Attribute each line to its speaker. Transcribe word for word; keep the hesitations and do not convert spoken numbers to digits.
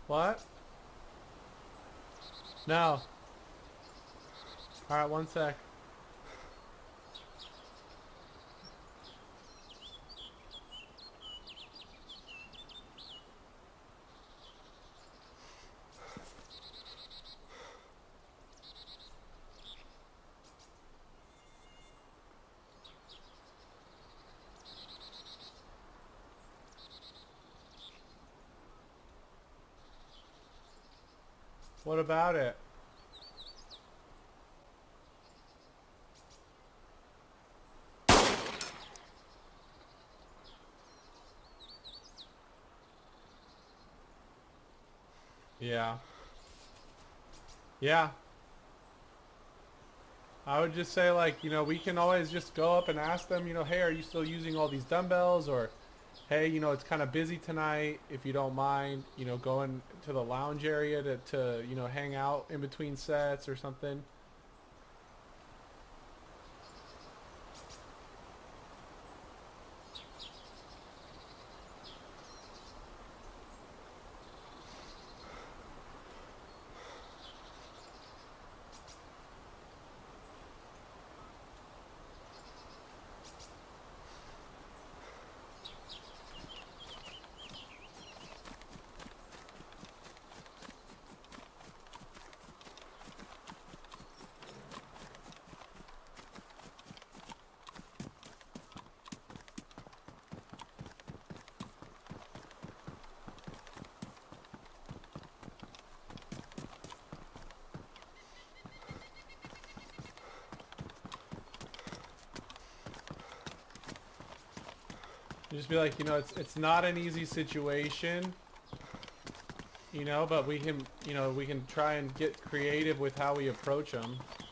Speaker 1: What? No. Alright, one sec. What about it? Yeah. Yeah. I would just say, like, you know, we can always just go up and ask them, you know, hey, are you still using all these dumbbells? Or, hey, you know, it's kind of busy tonight. If you don't mind, you know, going to the lounge area to, to you know, hang out in between sets or something. Just be like, you know, it's it's not an easy situation, you know, but we can, you know, we can try and get creative with how we approach them.